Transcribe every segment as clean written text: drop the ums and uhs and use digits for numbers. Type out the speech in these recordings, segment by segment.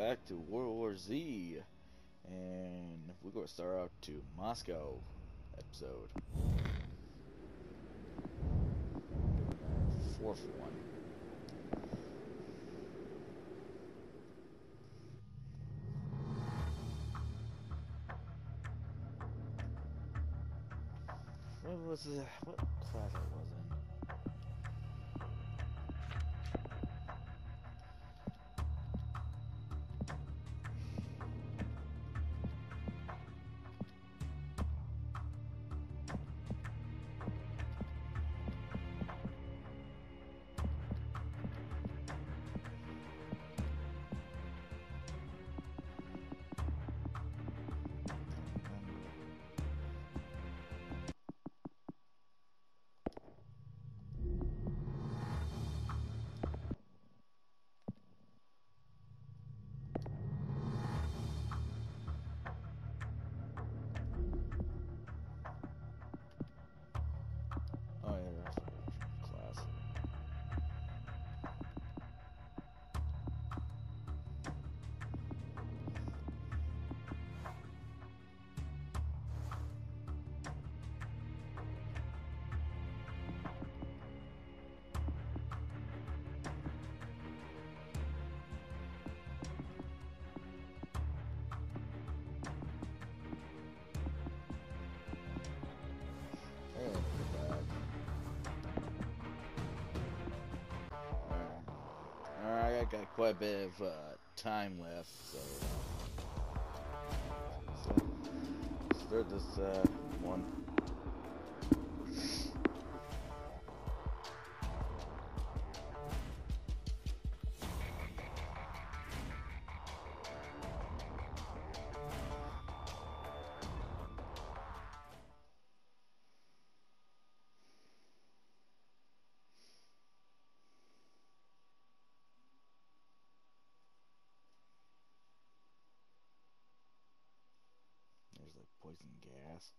back to World War Z, and we're going to start out to Moscow episode. Fourth one. What was it? What class I was in? Oh yeah, that's class. Alright, I got quite a bit of time left, so start this one. There's like poison gas.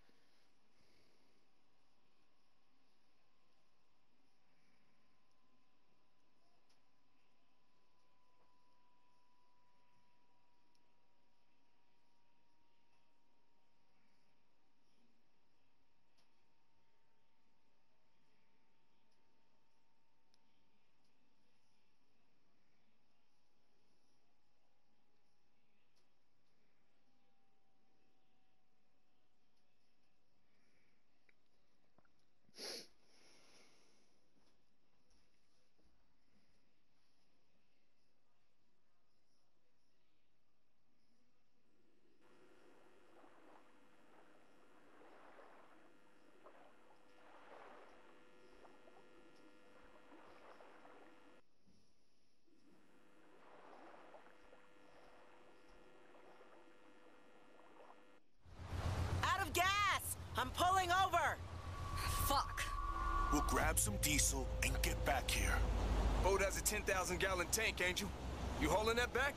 I'm pulling over! Fuck. We'll grab some diesel and get back here. Boat has a 10,000-gallon tank, ain't you? You hauling that back?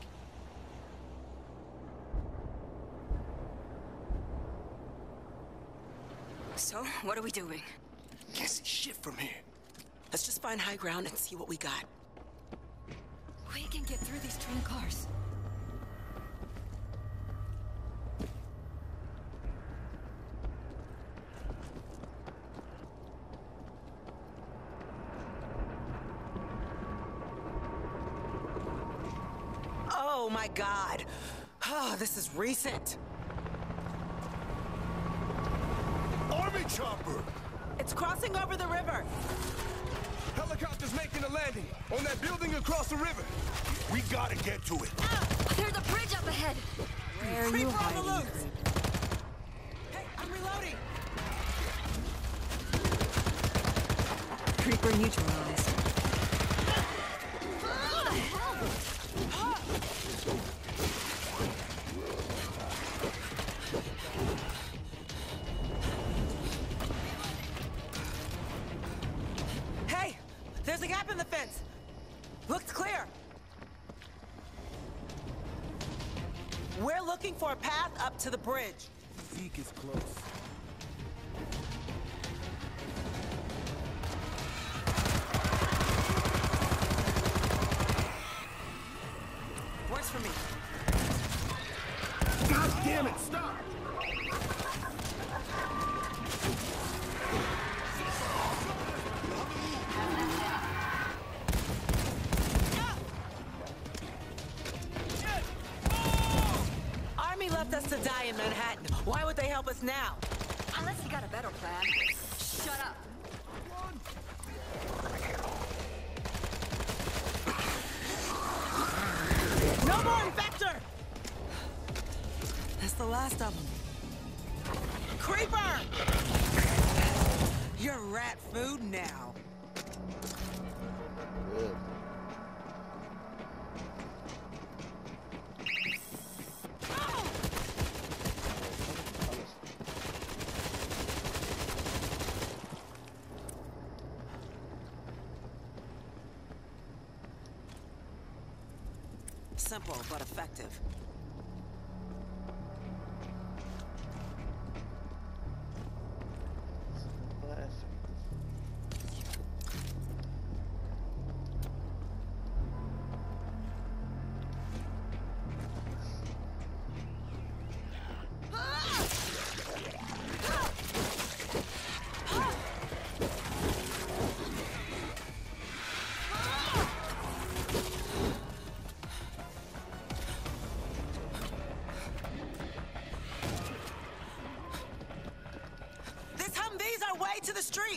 So, what are we doing? Can't see shit from here. Let's just find high ground and see what we got. We can get through these train cars. Oh my God! Oh, this is recent. Army chopper! It's crossing over the river. Helicopter's making a landing on that building across the river. We gotta get to it. There's a bridge up ahead. Where are you hiding, on the loose. Hey, I'm reloading. Creeper neutralized. Hey, there's a gap in the fence. Looks clear. We're looking for a path up to the bridge. Zeke is close. Works for me. now? Unless you got a better plan. Shut up. No more infector! That's the last of them. Creeper! You're rat food now. Good. Simple, but effective. Way to the street!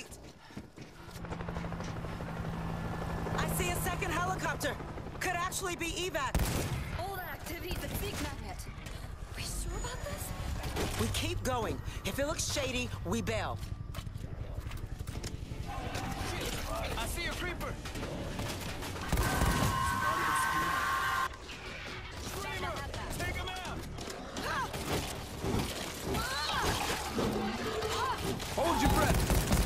I see a second helicopter. Could actually be evac. All that activity is a Zeke magnet. We sure about this? We keep going. If it looks shady, we bail. I see a creeper. Take him out. Hold your breath.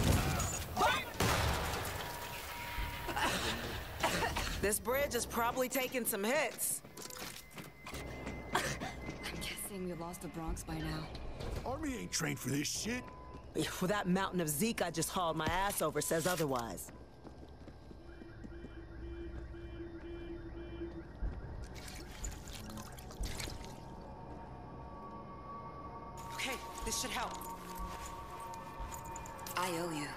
This bridge is probably taking some hits. I'm guessing we lost the Bronx by now. Army ain't trained for this shit. For that mountain of Zeke I just hauled my ass over says otherwise. Okay, this should help. I owe you.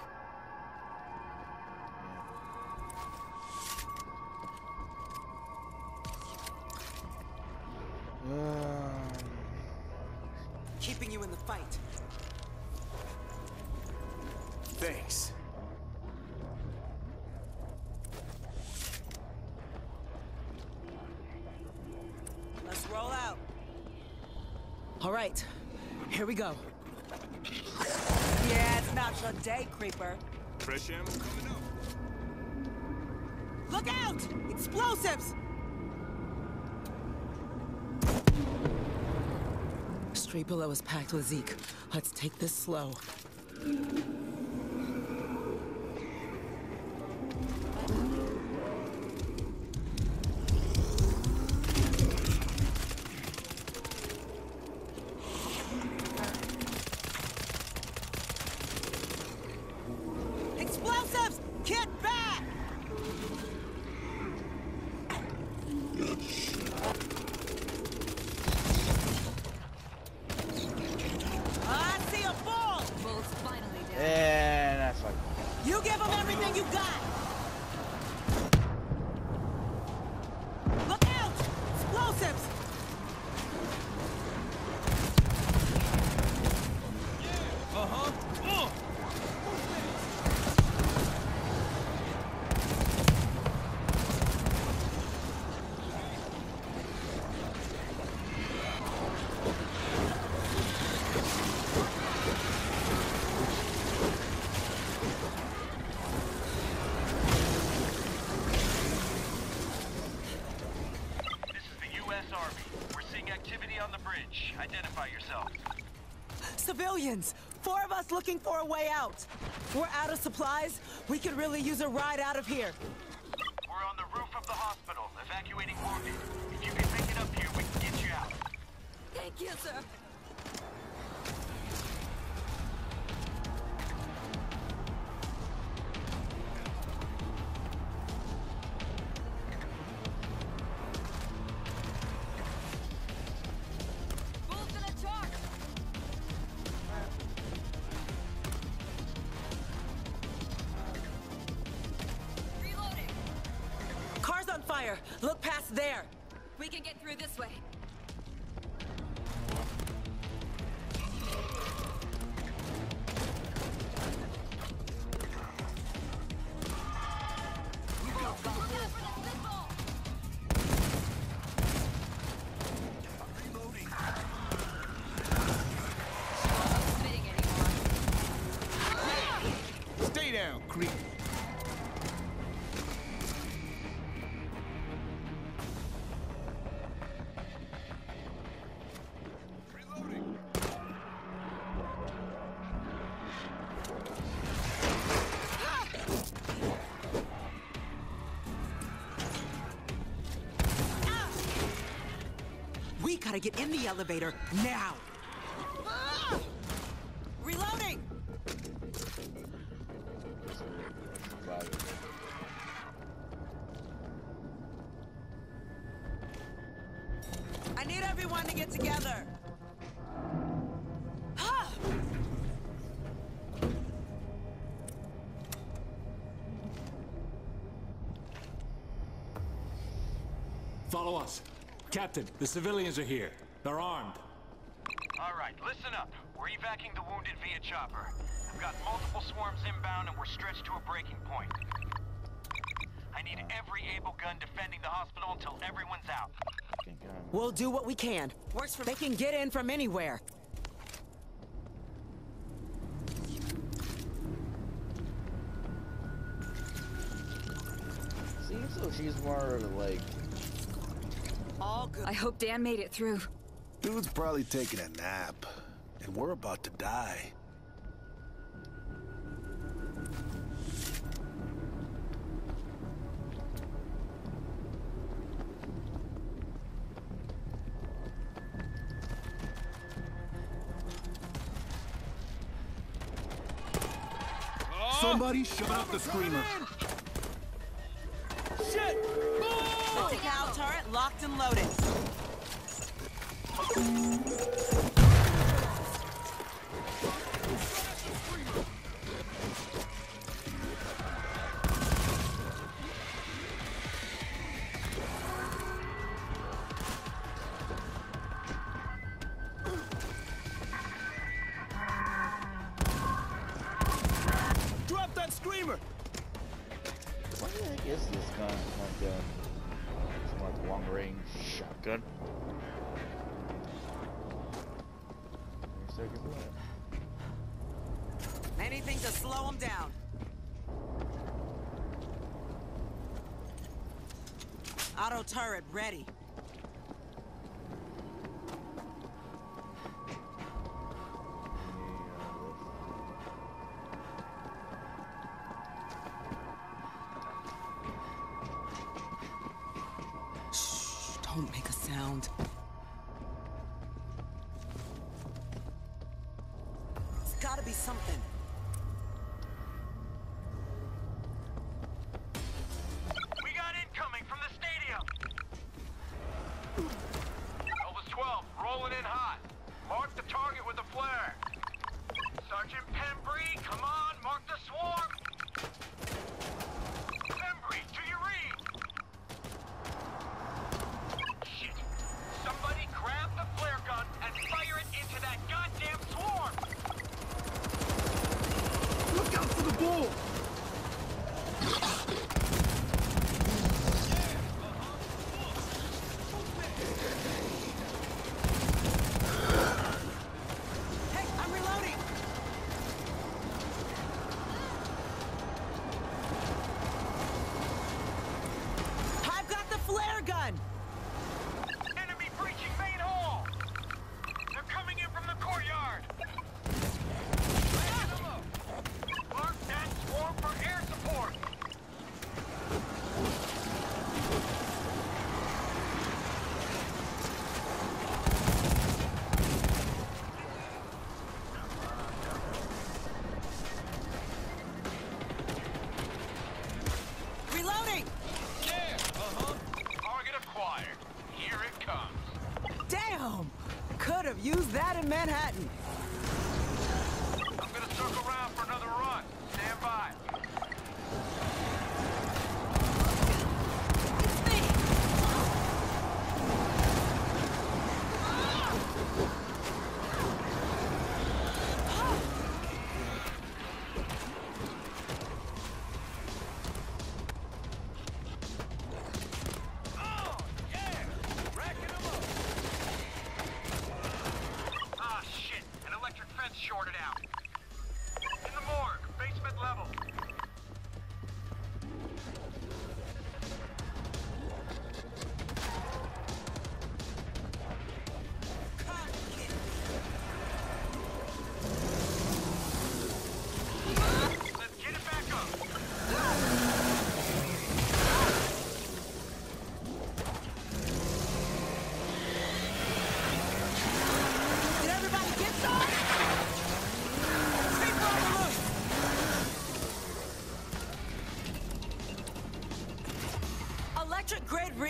Keeping you in the fight. Thanks. Let's roll out. All right, here we go. Yeah, it's not your day, creeper. Fresh ammo coming up. Look out! Explosives! Street below is packed with Zeke. Let's take this slow. Explosives! Get back! I see a ball! Bull's finally dead. And that's like. You give them everything you got! Look out! Explosives! This is the U.S. Army. We're seeing activity on the bridge. Identify yourself. Civilians! 4 of us looking for a way out. We're out of supplies. We could really use a ride out of here. We're on the roof of the hospital, evacuating wounded. If you can make it up here, we can get you out. Thank you, sir. Bull's in a charge. Reloading. Car's on fire. Look past there. We can get through this way. screen. We gotta get in the elevator now. Reloading. I need everyone to get together. Follow us. Captain, the civilians are here. They're armed. All right, listen up. We're evacuating the wounded via chopper. We've got multiple swarms inbound and we're stretched to a breaking point. I need every able gun defending the hospital until everyone's out. We'll do what we can. Works for they can get in from anywhere. Seems so she's more like... All good. I hope Dan made it through. Dude's probably taking a nap, and we're about to die. Somebody shut up the screamer. Shit! Vertical turret locked and loaded. Drop that screamer! What the heck is this gun? Like, it's more like long-range shotgun. Anything to slow them down. Auto turret ready. Shh, don't make a sound. It's gotta be something. We got incoming from the stadium! Elvis 12, rolling in hot. Mark the target with a flare. Sergeant Pembry, come on, mark the swarm! Pembry, do you read? Shit. Somebody grab the flare gun and fire it into that goddamn swarm! Look out for the bull! Hey, I'm reloading. I've got the flare gun. Enemy breaching main hall! They're coming in from the courtyard! Mark that swarm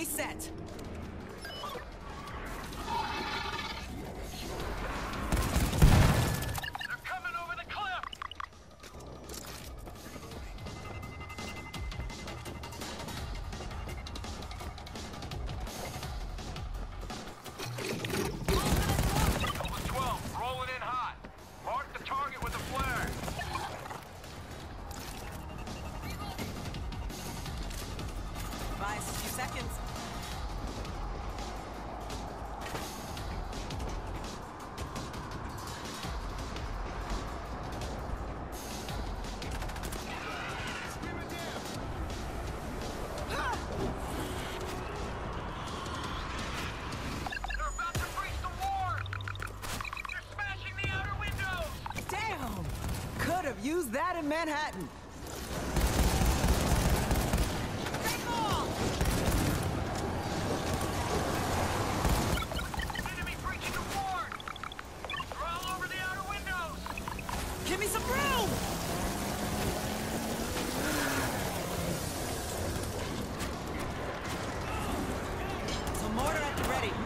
reset. They're coming over the cliff! Over 12, rolling in hot. Mark the target with a flare. Buy us a few seconds. They're about to breach the ward! They're smashing the outer windows! Damn! Could have used that in Manhattan. Take off! Enemy breaching the ward! They're all over the outer windows! Give me some room! So mortar at the ready.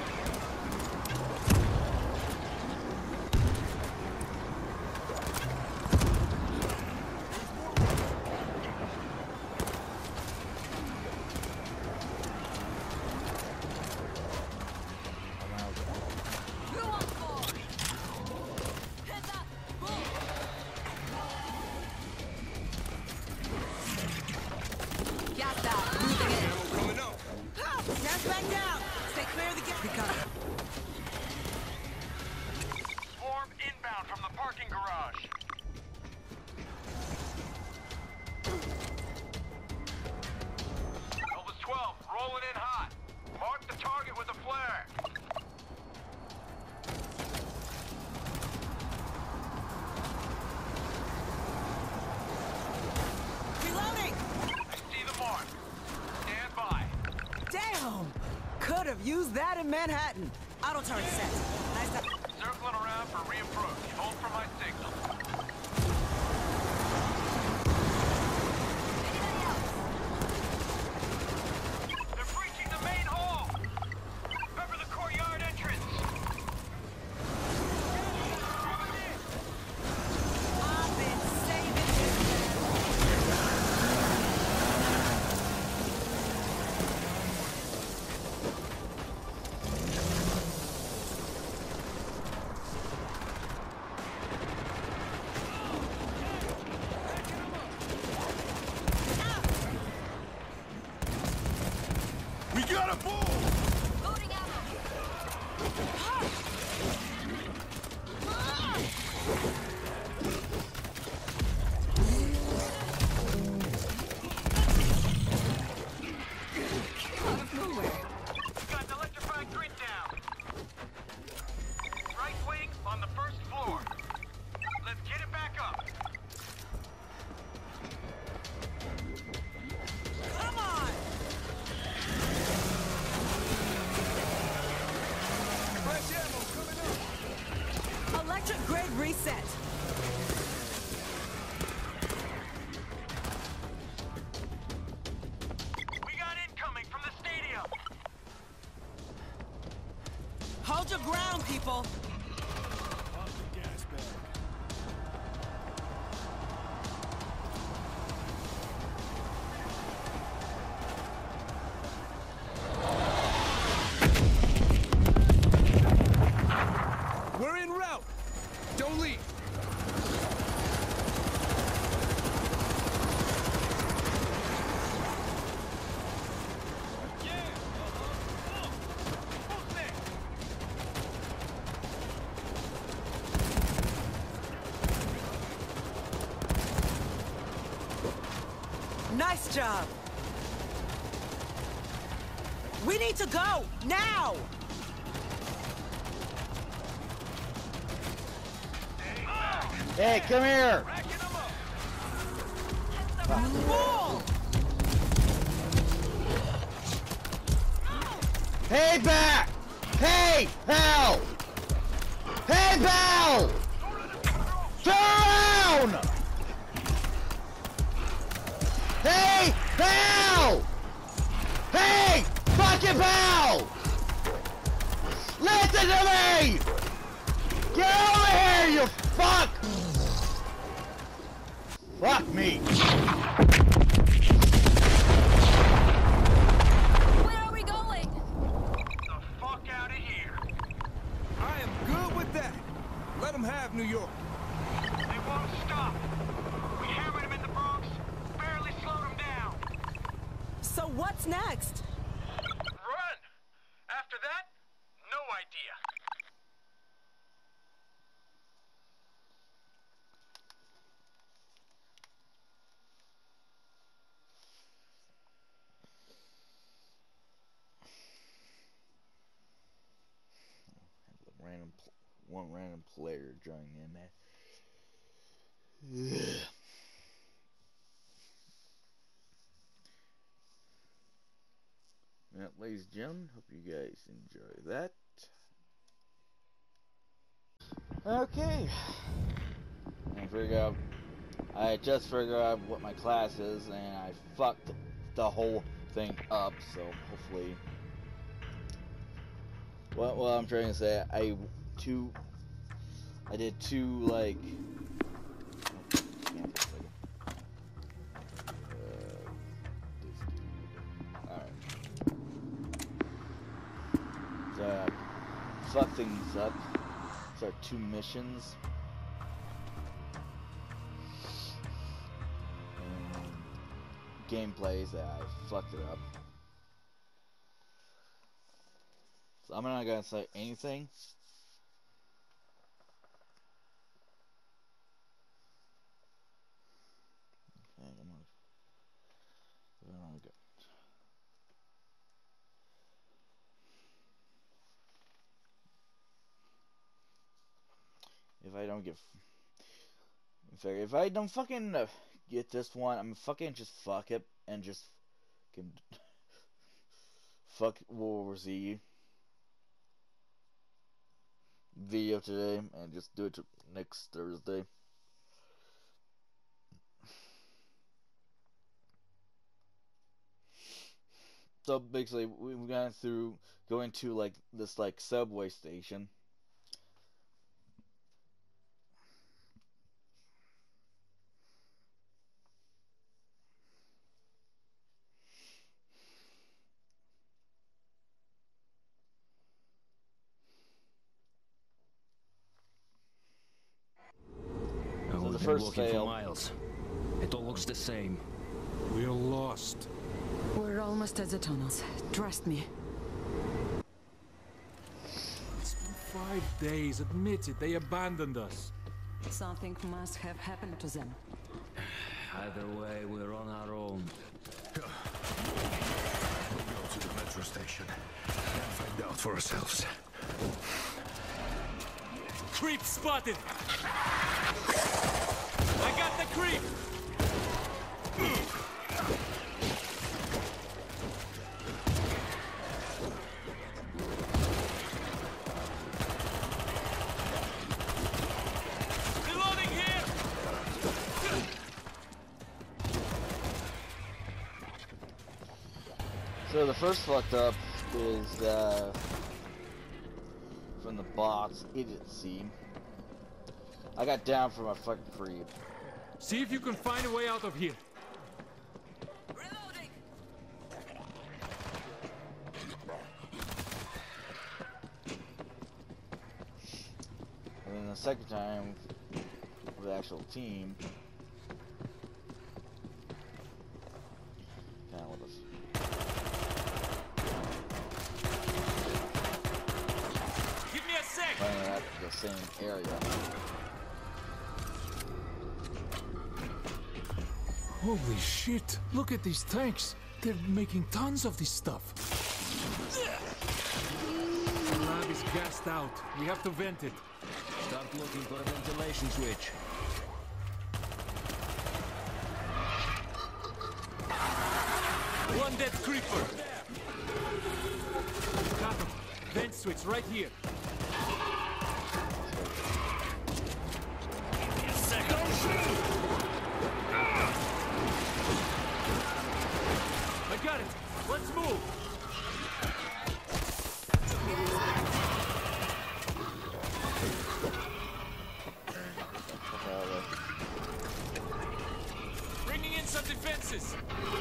Who wants more? Heads up! Move! Gas that! Moving in! Ammo coming up. Gas back down! Stay clear of the gate. Recover. Swarm inbound from the parking garage. Elvis 12, rolling in hot. Mark the target with a flare. Reloading! I see the mark. Stand by. Damn! Could have used that in Manhattan. Auto turret set. Nice to... Circling around for reapproach. Hold for my signal. Anybody else? They're breaching the main hall. Cover the courtyard entrance. I've been saving this. We gotta move! Loading ammo! Out of nowhere. We got an electrified grid down. Right wing on the first floor. Let's get it back up. Come on! Fresh ammo coming up! Electric grid reset. We got incoming from the stadium. Hold your ground, people. We're en route! Don't leave! Nice job. We need to go now. Hey, come here! Racking them up. Wall. Hey, back! Hey, pal! Hey, pal! Turn around! Hey, pal! Hey, pal! Listen to me! Get over here, you fuck! Fuck me! Where are we going? The fuck out of here. I am good with that. Let them have New York. They won't stop. We hammered them in the Bronx, barely slowed them down. So what's next? Run! After that, no idea. One random player joining in there. Well, ladies and gentlemen, hope you guys enjoy that. Okay. I just figured out what my class is, and I fucked the whole thing up, so hopefully... What I'm trying to say, I did two, like... fuck things up. Start 2 missions. And gameplays that I fucked it up. So I'm not gonna say anything. Okay, I'm gonna go. If I don't fucking get this one, I'm fucking just fuck it and just fuck World War Z video today and just do it next Thursday. So basically, we've gone through going to like this like subway station. So the first walking fail. for miles. It all looks the same. We're lost. We're almost at the tunnels. Trust me. It's been 5 days. Admit it. They abandoned us. Something must have happened to them. Either way, we're on our own. We'll go to the metro station and find out for ourselves. Creep spotted! I got the creep! Reloading here! So the first fucked up is from the bots idiocy. I got down from a fucking creep. See if you can find a way out of here. Reloading! And then the second time, with the actual team, kind of with us. Give me a sec! Finding out the same area. Holy shit! Look at these tanks! They're making tons of this stuff. The lab is gassed out. We have to vent it. Start looking for a ventilation switch. One dead creeper. Got him. Vent switch right here. I got it. Let's move. defenses!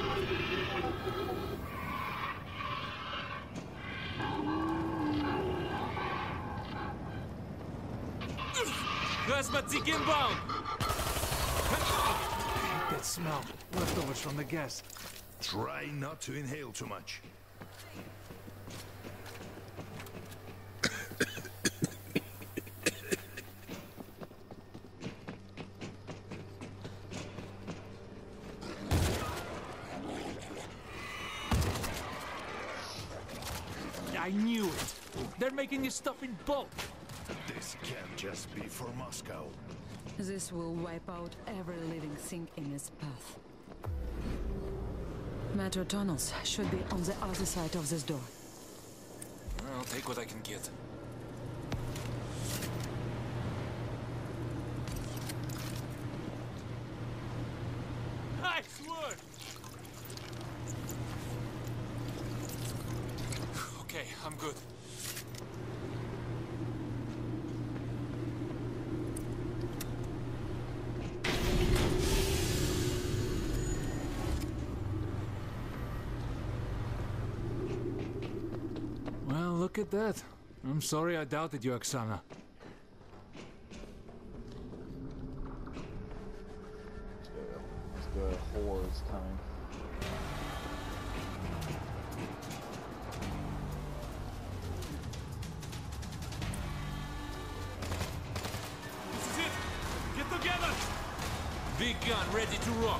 Plasmatic inbound! That smell. Leftovers from the gas. Try not to inhale too much. I knew it. They're making this stuff in bulk. This can't just be for Moscow. This will wipe out every living thing in its path. Metro tunnels should be on the other side of this door. I'll take what I can get. Nice work! Okay, I'm good. Well, look at that. I'm sorry I doubted you, Oksana. The hordes coming. This is it! Get together! Big gun ready to rock.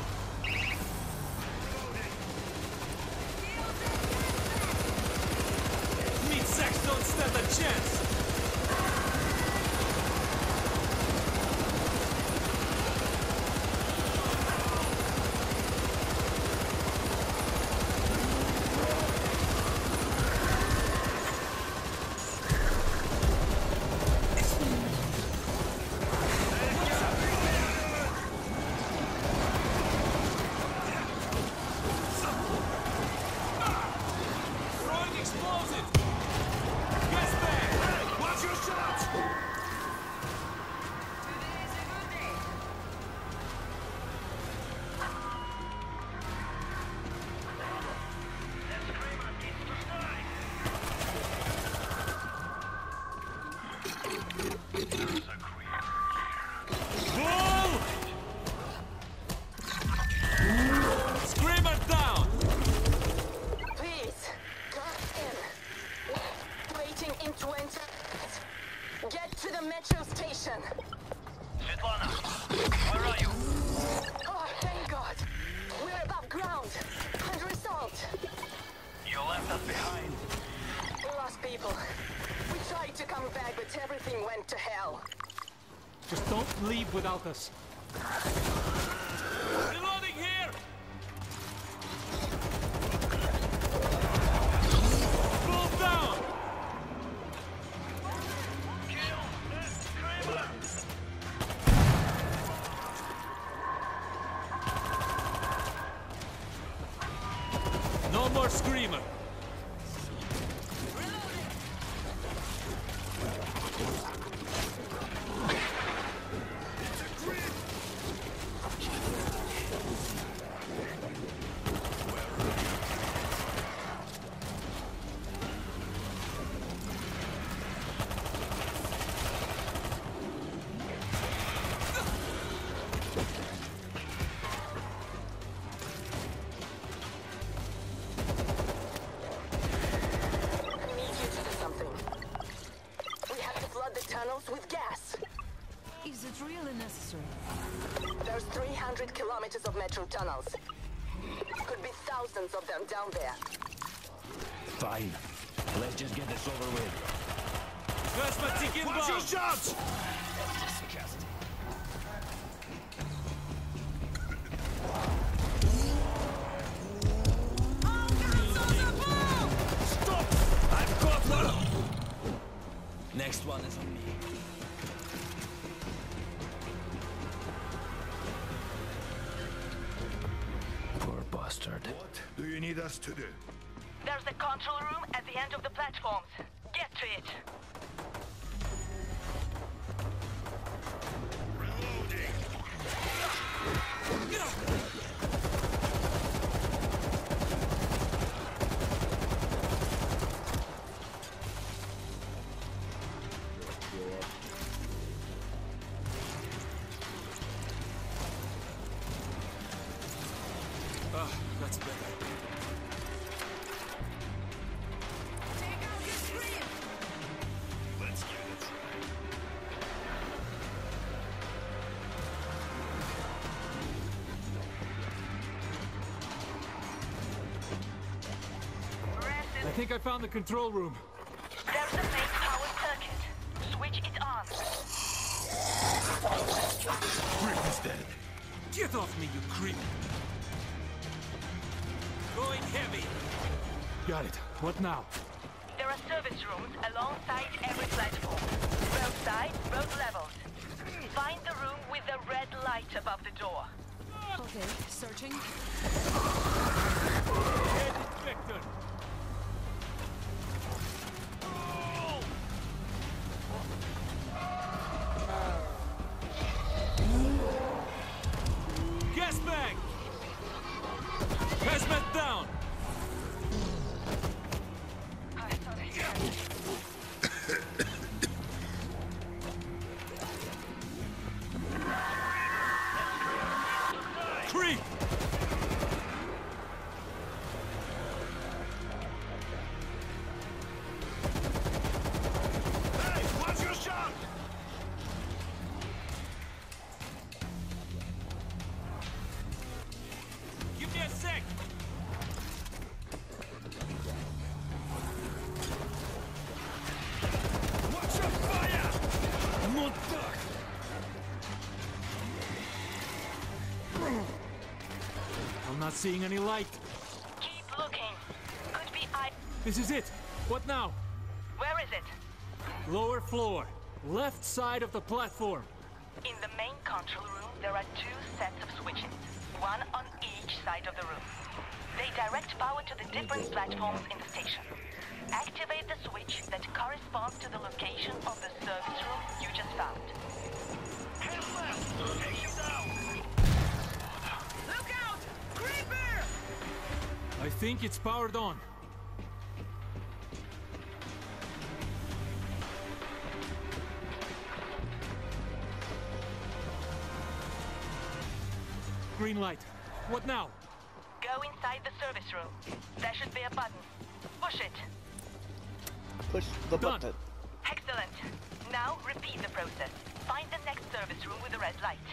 Meat sacks don't stand a chance! Throwing explosive! Gas bag! Watch your shots! Whoa! Screamer down! Please, come in. Waiting in 20. Get to the metro station. Svetlana, where are you? Oh, thank God. We're above ground. Under assault. You left us behind. We lost people. We tried to come back, but everything went to hell. Just don't leave without us. Reloading here! Pull down! No more screamer! I need you to do something. We have to flood the tunnels with gas. Is it really necessary? There's 300 kilometers of metro tunnels. Could be thousands of them down there. Fine. Let's just get this over with. Plasmatic Watch your inbound! shots! Stop! I've got one! Next one is on me. Poor bastard. What do you need us to do? There's the control room at the end of the platforms. Get to it. That's better. Take out his screen! Let's give it a try. I think I found the control room. There's the main power circuit. Switch it on. Rick is dead. Get off me, you creep! Going heavy! Got it. What now? There are service rooms alongside every platform. Road side, road levels. Find the room with the red light above the door. Okay, searching. Head inspector! Gas bag! Hazmat down! Creep! Hey, watch your shot! Give me a sec! Watch your fire! Not dark! I'm not seeing any light. Keep looking. Could be I. This is it. What now? Where is it? Lower floor. Left side of the platform. In the main control room, there are two sets of switches. One on each side of the room. They direct power to the different platforms in the station. Activate the switch that corresponds to the location of the service room you just found. Hands left! Take you down! Look out! Creeper! I think it's powered on. Green light. What now? Go inside the service room. There should be a button. Push it. Push the Done. button. Excellent. Now repeat the process. Find the next service room with the red light.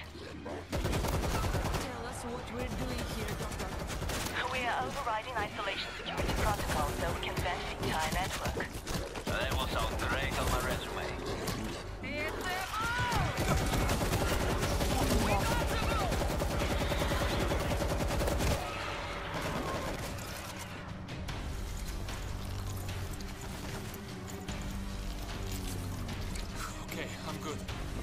Tell us what we're doing here, Doctor. We are overriding isolation security protocol so we can vent the entire network. That will sound great on my resume. It's them all! We got to move! Okay, I'm good.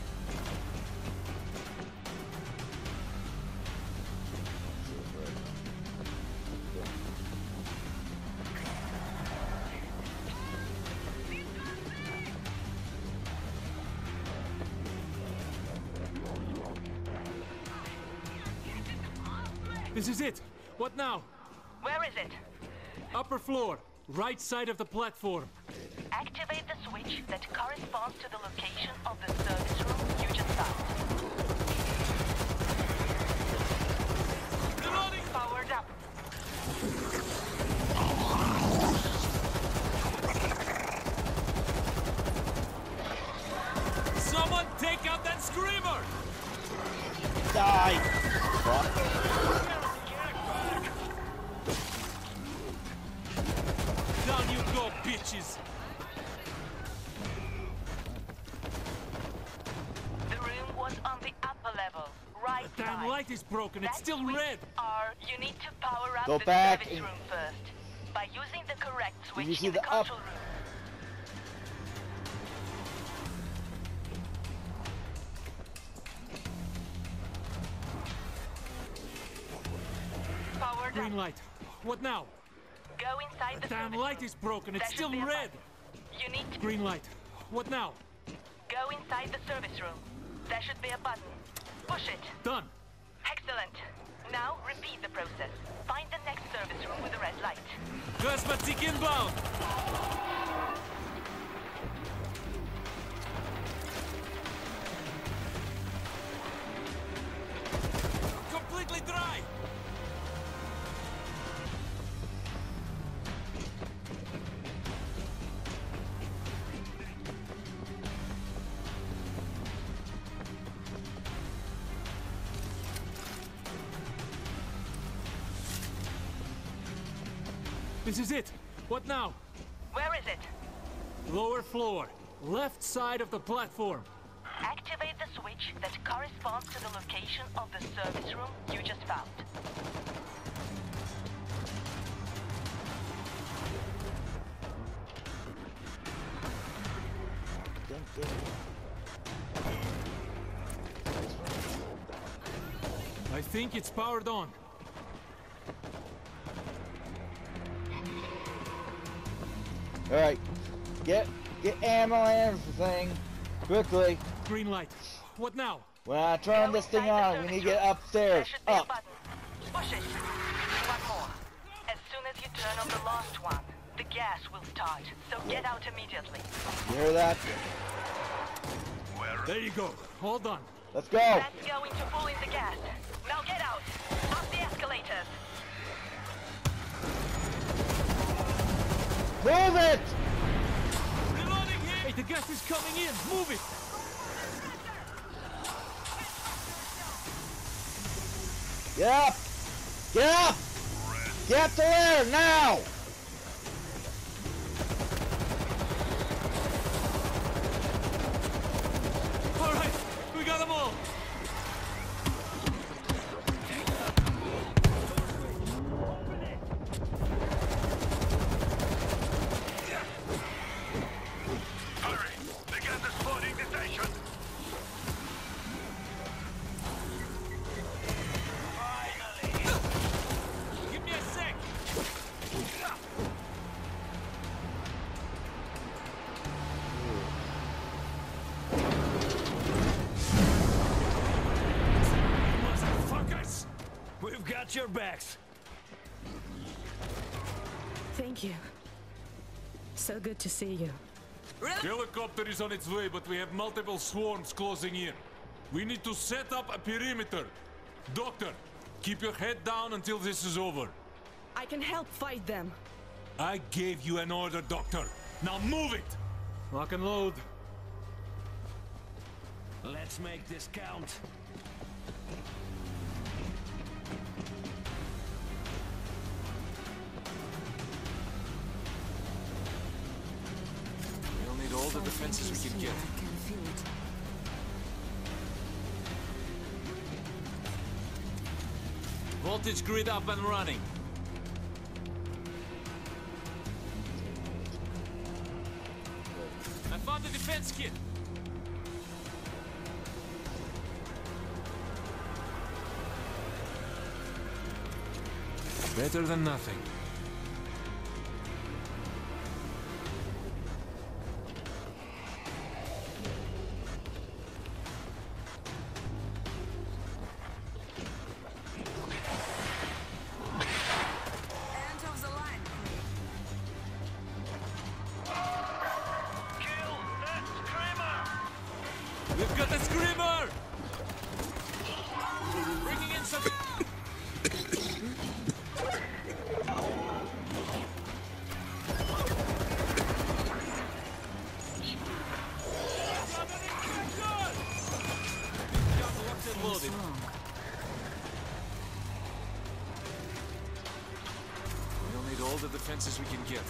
This is it. What now? Where is it? Upper floor. Right side of the platform. Activate the switch that corresponds to the location of the service room you just found. Reloading! Powered up. Someone take out that screamer! Die! Fuck. Down you go, bitches! The room was on the upper level, right The damn side. light is broken. It's That still switch red. You need to power up Go the back service and- room first. By using the correct you switch see in the the up? control room. Powered Green up. light. What now? Go inside the Damn service light room. is broken. There It's should still be a red. button. You need to Green light. What now? go inside the service room. There should be a button. Push it. Done. Excellent. Now repeat the process. Find the next service room with the red light. Cosmetic inbound! Completely dry! This is it. What now? Where is it? Lower floor. Left side of the platform. Activate the switch that corresponds to the location of the service room you just found. I think it's powered on. Alright. Get ammo and everything. Quickly. Green light. What now? When I turn this thing on, we need to get upstairs. Up. Push it. One more. As soon as you turn on the last one, the gas will start. So get out immediately. You hear that? There you go. Hold on. Let's go. That's going to pull in the gas. Now get out. Up the escalators. Move it! Reloading here! Hey, the gas is coming in. Move it! Get up! Get up! Get up to there, now! Alright, we got them all! Hurry! The gas is flooding the station! Give me a sec! Motherfuckers! We've got your backs. Thank you. So good to see you. Helicopter is on its way, but we have multiple swarms closing in. We need to set up a perimeter. Doctor, keep your head down until this is over. I can help fight them. I gave you an order, Doctor. Now move it! Lock and load. Let's make this count. We'll need all the defenses we can get. I can feel it. Voltage grid up and running. I found the defense kit. Better than nothing. End of the line. Kill that screamer! We've got a screamer! Bringing in some... What's wrong? We'll need all the defenses we can get.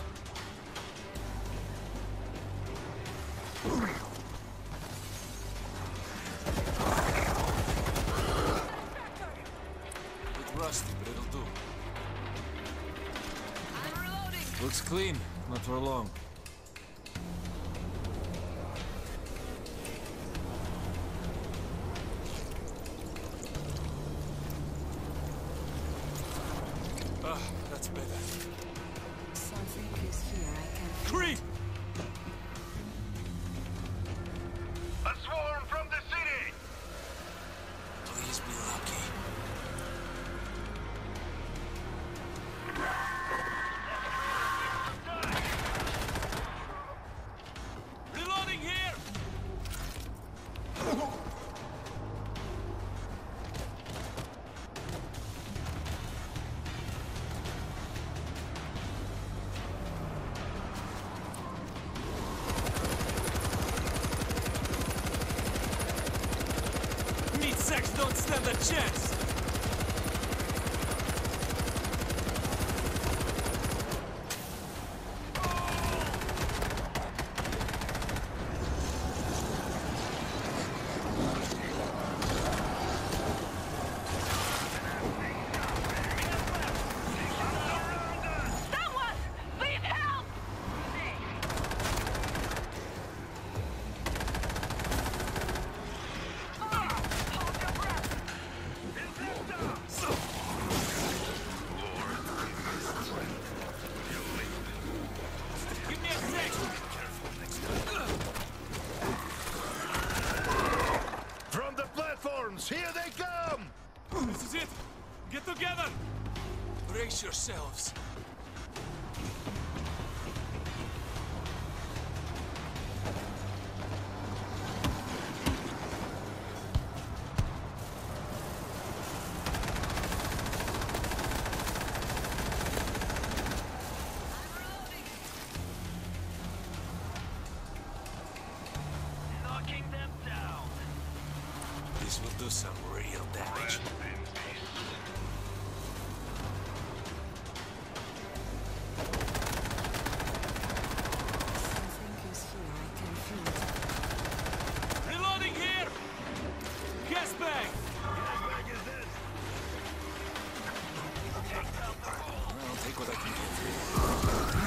Bit rusty, but it'll do. I'm reloading. Looks clean, not for long. Ah, that's better. Something is here. I can feel Creep! A swarm from the city! Please be lucky. Reloading here! Meat sacks don't stand a chance! Get together! Brace yourselves. Knocking them down. This will do some real damage. Something is here. I can feel it. Reloading here! Gas bag! I'll take what I can get.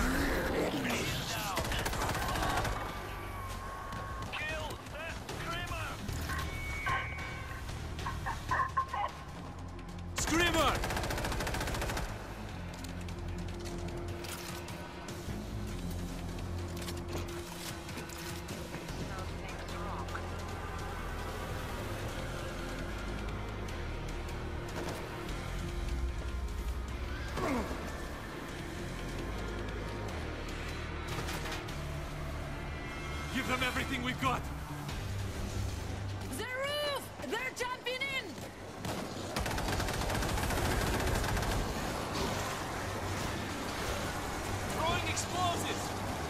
Kill that screamer! Screamer! Something's wrong. Give them everything we've got! The roof! They're jumping in! Throwing explosives!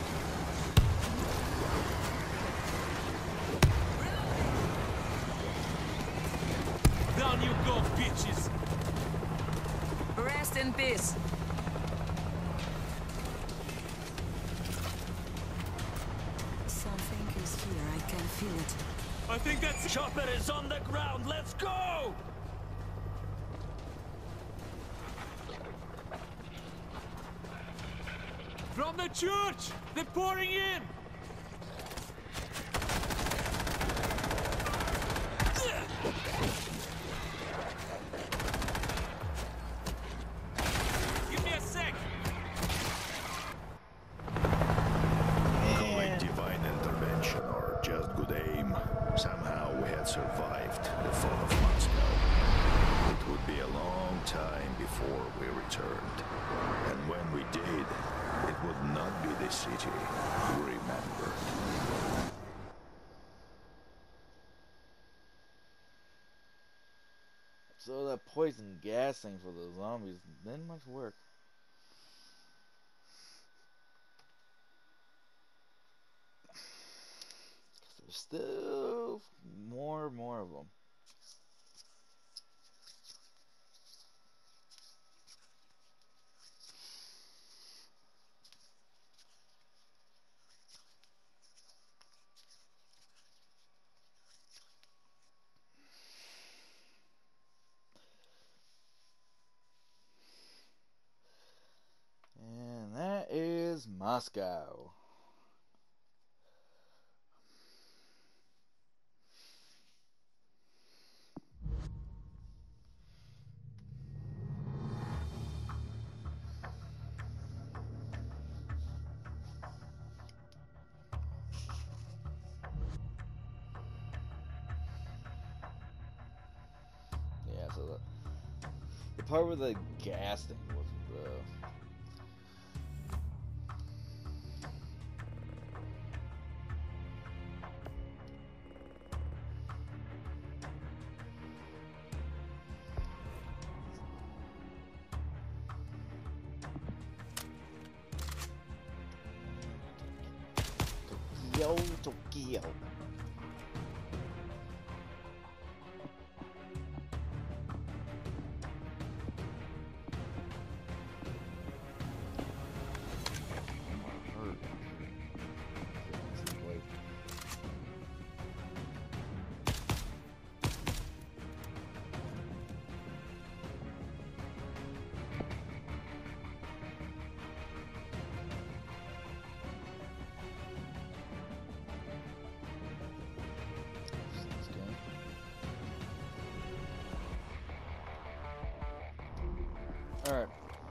Down you go, bitches! Rest in peace. Something is here. I can feel it. I think that's... Chopper is on the ground. Let's go! From the church! They're pouring in! Give me a sec! Call it divine intervention or just good aim. Somehow we had survived the fall of Moscow. It would be a long time before we returned. And when we did, it would not be the city we remembered. So that poison gas thing for the zombies didn't much work. There's still more of them. And that is Moscow. Yeah, so the part where the gas thing was Tokyo. Alright.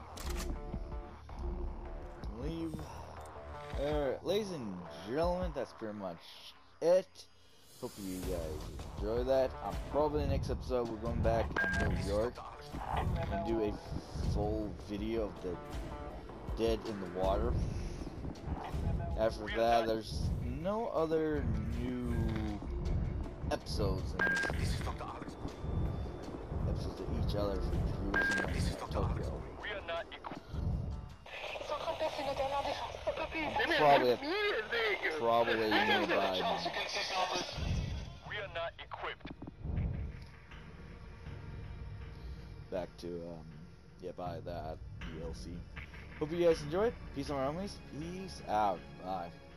Leave. Alright, ladies and gentlemen, that's pretty much it. Hope you guys enjoy that. Probably the next episode we're going back to New York. And do a full video of the dead in the water. After that, there's no other new episodes in this. Episodes of each other from Jerusalem and Tokyo. We are not Probably nearby. We are not equipped. Back to yeah, buy that DLC. Hope you guys enjoyed. Peace on our homies. Peace out. Bye.